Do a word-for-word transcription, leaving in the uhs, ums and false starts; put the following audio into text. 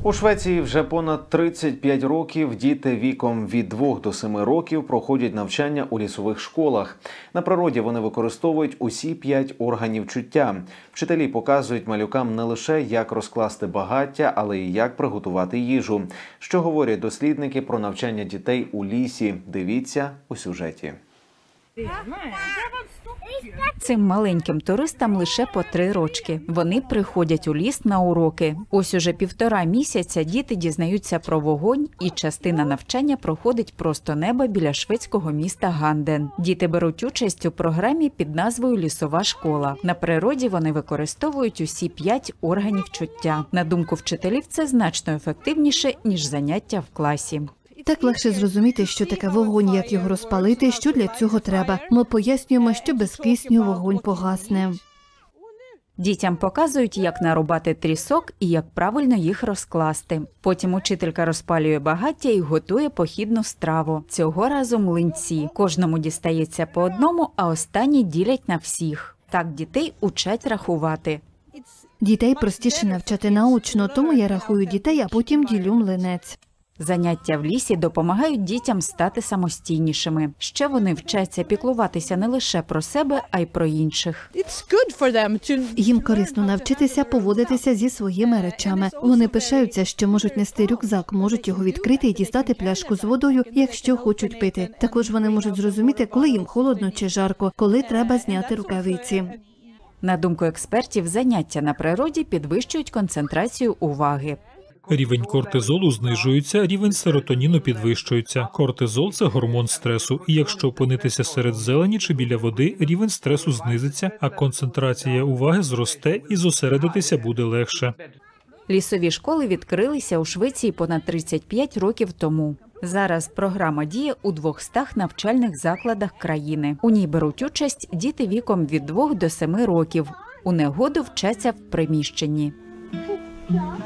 У Швеції вже понад тридцять п'ять років діти віком від двох до семи років проходять навчання у лісових школах. На природі вони використовують усі п'ять органів чуття. Вчителі показують малюкам не лише, як розкласти багаття, але й як приготувати їжу. Що говорять дослідники про навчання дітей у лісі? Дивіться у сюжеті. Цим маленьким туристам лише по три рочки. Вони приходять у ліс на уроки. Ось уже півтора місяця діти дізнаються про вогонь, і частина навчання проходить просто неба біля шведського міста Ганден. Діти беруть участь у програмі під назвою «Лісова школа». На природі вони використовують усі п'ять органів чуття. На думку вчителів, це значно ефективніше, ніж заняття в класі. Так легше зрозуміти, що таке вогонь, як його розпалити, що для цього треба. Ми пояснюємо, що без кисню вогонь погасне. Дітям показують, як нарубати трісок і як правильно їх розкласти. Потім учителька розпалює багаття і готує похідну страву. Цього разу млинці. Кожному дістається по одному, а останні ділять на всіх. Так дітей учать рахувати. Дітей простіше навчати наочно, тому я рахую дітей, а потім ділю млинець. Заняття в лісі допомагають дітям стати самостійнішими. Ще вони вчаться піклуватися не лише про себе, а й про інших. Їм корисно навчитися поводитися зі своїми речами. Вони пишаються, що можуть нести рюкзак, можуть його відкрити і дістати пляшку з водою, якщо хочуть пити. Також вони можуть зрозуміти, коли їм холодно чи жарко, коли треба зняти рукавиці. На думку експертів, заняття на природі підвищують концентрацію уваги. Рівень кортизолу знижується, рівень серотоніну підвищується. Кортизол – це гормон стресу, і якщо опинитися серед зелені чи біля води, рівень стресу знизиться, а концентрація уваги зросте і зосередитися буде легше. Лісові школи відкрилися у Швеції понад тридцять п'ять років тому. Зараз програма діє у двохстах навчальних закладах країни. У ній беруть участь діти віком від двох до семи років. У негоду вчаться в приміщенні.